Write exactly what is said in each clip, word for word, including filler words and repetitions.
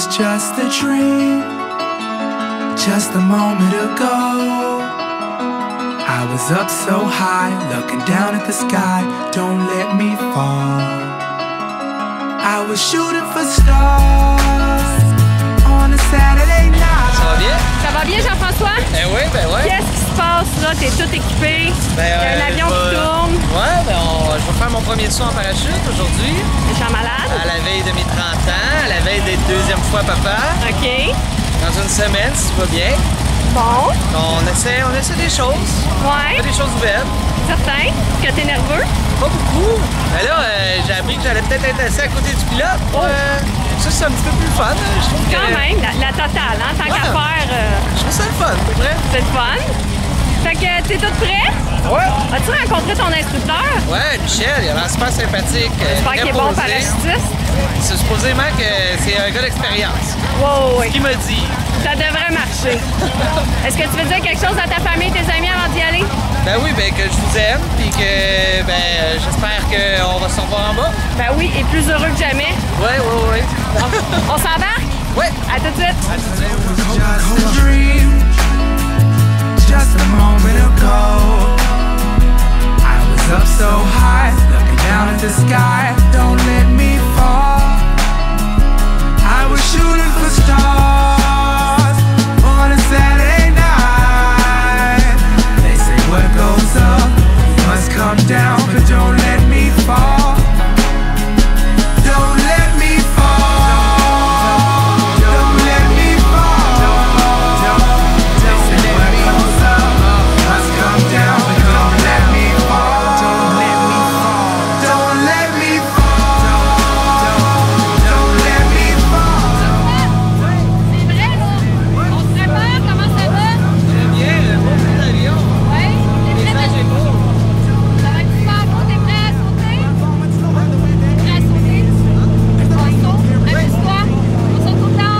was just a dream, just a moment ago. I was up so high, looking down at the sky. Don't let me fall. I was shooting for stars on a Saturday night. Ça va bien? Ça va bien, Jean-François? Ben oui, ben oui. Qu'est-ce qui se passe là? T'es tout équipé. Ben, Il y a un euh, avion je qui vais- tourne. Ouais, ben on- je vais faire mon premier saut en parachute aujourd'hui. Je suis malade. À la veille de mes trente ans, à la veille d'être deuxième fois papa. OK. Dans une semaine, si tout va bien. Bon. On essaie, on essaie des choses. On Ouais. fait des choses nouvelles. Certain que t'es nerveux. Pas beaucoup. Mais là, euh, j'ai appris que j'allais peut-être être assis à côté du pilote. Oh. Euh, ça, c'est un petit peu plus fun. Je trouve que... Quand même, la, la totale, hein? Tant Ouais. qu'à faire, euh, Je trouve ça le fun, pour vrai. c'est le fun. Fait que t'es tout prêt? Ouais. As-tu rencontré ton instructeur? Ouais, Michel, il a l'air super sympathique. euh, J'espère très qu'il est bon posé. parachutiste. C'est supposément que c'est un gars d'expérience. Wow, oui. Ce qu'il m'a dit. Ça devrait marcher. Est-ce que tu veux dire quelque chose à ta famille, tes amis avant d'y aller? Ben oui, ben que je vous aime, puis que ben j'espère qu'on va se revoir en bas. Ben oui, et plus heureux que jamais. Ouais, ouais, ouais. On, on s'embarque? Ouais. À tout de suite. À tout de suite. It was just a dream, just a moment ago. I was up so high, looking down at the sky. Don't let me fall. I was shooting for stars on a Saturday night. They say what goes up must come down, but don't let me fall. Don't let me fall. Don't let me fall. They say what goes up must come down, but don't let me fall. Don't let me fall. Don't let me fall. Don't let me fall. C'est vrai, là? On se prépare, comment ça va? Très bien, le beau petit avion. Oui? T'es prêt à... J'ai beau. Ça va être super beau, t'es prêt à sauter? Prêt à sauter? On saute? Amuse-toi. On saute tout le temps.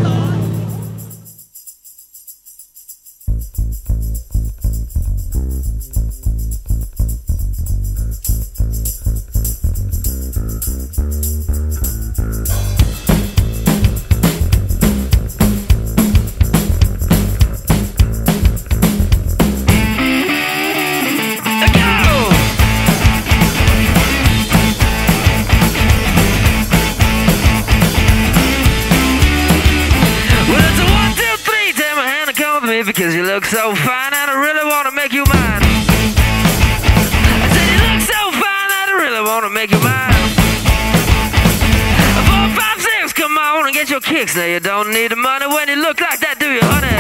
Well, it's a one, two, three. Take my hand and come with me because you look so fine and I really want to make you mine. I said you look so fine and I really want to make you mine. Four, five, six, come on and get your kicks. Now you don't need the money when you look like that, do you, honey?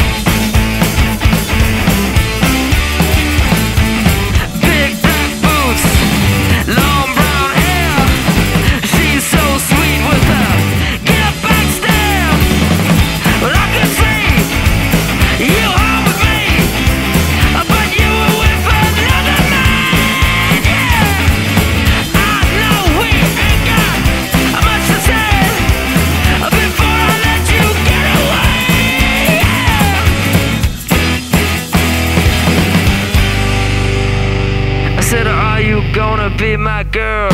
Big black boots, long brown hair. She's so sweet with her get back stare. Well, I could see you home with me, but you were with another man, yeah. I know we ain't got much to say before I let you get away, yeah. I said, are you gonna be my girl?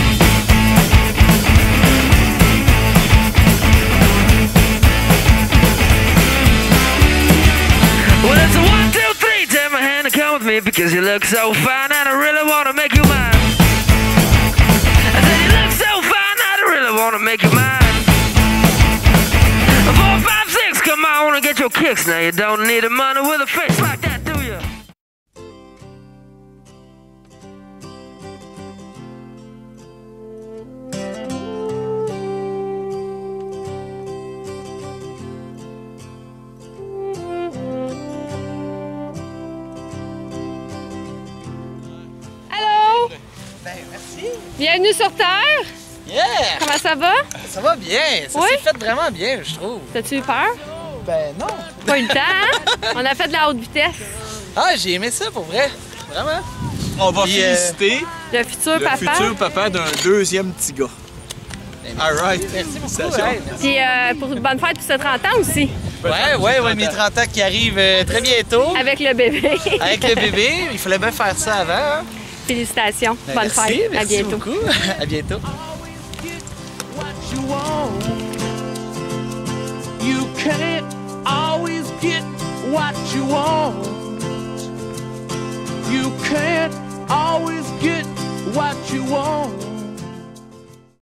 Well, it's a one, two, three. Take my hand and come with me because you look so fine and I really want to make you mine. I said you look so fine and I really want to make you mine. Four, five, six, come on and get your kicks. Now you don't need the money with a face like that, do you? Allô? Ben merci. Bienvenue sur Terre. Yeah! Comment ça va? Ça va bien. Ça Oui? s'est fait vraiment bien, je trouve. T'as-tu eu peur? Ben non. Pas eu le temps, hein? On a fait de la haute vitesse. Ah, j'ai aimé ça pour vrai. Vraiment. On va Puis, euh, féliciter Le futur le papa. futur papa d'un deuxième petit gars. All right. Merci beaucoup. Félicitations. Ouais, merci. Puis euh, pour une bonne fête pour ce trente ans aussi. Ouais, ouais, ouais, mes trente ans qui arrivent euh, très bientôt. Avec le bébé. Avec le bébé, il fallait bien faire ça avant. Hein? Félicitations. Ben, Bonne merci, fête. merci À bientôt. beaucoup. À bientôt. you want. You can't always get what you want.